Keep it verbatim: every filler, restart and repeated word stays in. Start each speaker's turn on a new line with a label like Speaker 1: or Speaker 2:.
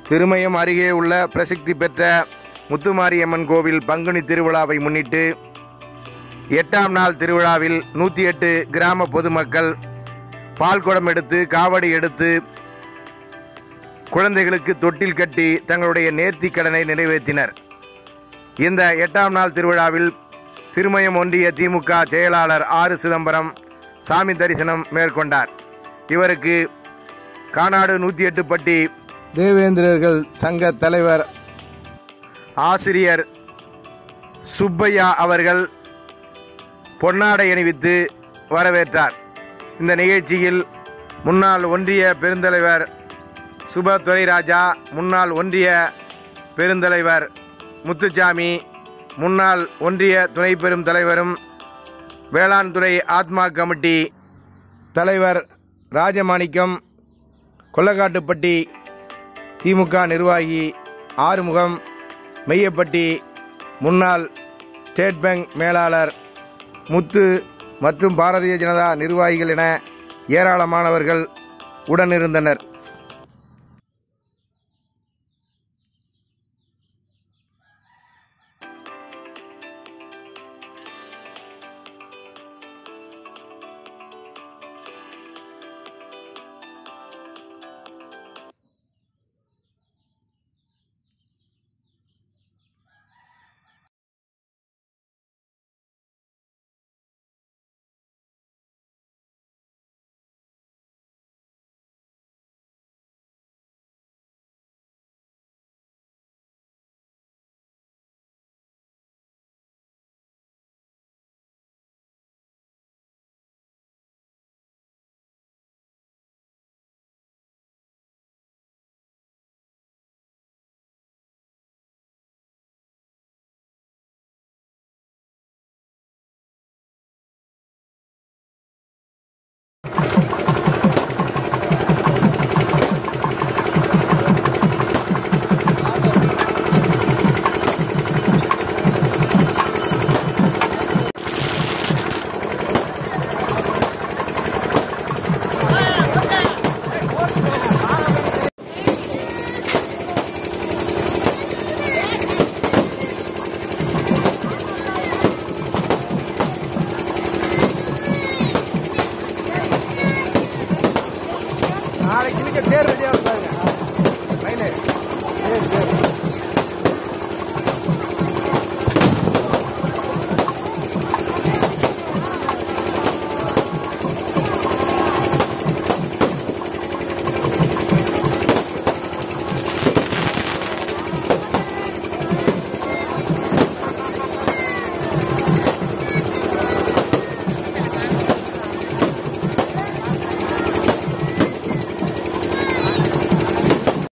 Speaker 1: திருமயம் அருகே உள்ள பிரசித்தி பெற்ற முத்துமாரியம்மன் கோவில் பங்குனி திருவிழாவை முன்னிட்டு எட்டாம் நாள் திருவிழாவில் நூற்றி எட்டு கிராம பொதுமக்கள் பால்குடம் எடுத்து காவடி எடுத்து குழந்தைகளுக்கு தொட்டில் கட்டி தங்களுடைய நேர்த்தி கடனை நிறைவேற்றினர். இந்த எட்டாம் நாள் திருவிழாவில் திருமயம் ஒன்றிய திமுக செயலாளர் ஆறு சிதம்பரம் சாமி தரிசனம் மேற்கொண்டார். இவருக்கு கானாடு நூற்றி எட்டு பட்டி தேவேந்திரர்கள் சங்க தலைவர் ஆசிரியர் சுப்பையா அவர்கள் பொன்னாடை அணிவித்து வரவேற்றார். இந்த நிகழ்ச்சியில் முன்னாள் ஒன்றிய பெருந்தலைவர் சுப துரைராஜா, முன்னாள் ஒன்றிய பெருந்தலைவர் முத்துசாமி, முன்னாள் ஒன்றிய துணை பெரும் தலைவரும் வேளாண் துறை admk கமிட்டி தலைவர் ராஜமாணிக்கம், கொல்லக்காட்டுப்பட்டி திமுக நிர்வாகி ஆறுமுகம், மெய்யப்பட்டி முன்னாள் ஸ்டேட் பேங்க் மேலாளர் முத்து மற்றும் பாரதிய ஜனதா நிர்வாகிகள் என ஏராளமானவர்கள் உடனிருந்தனர்.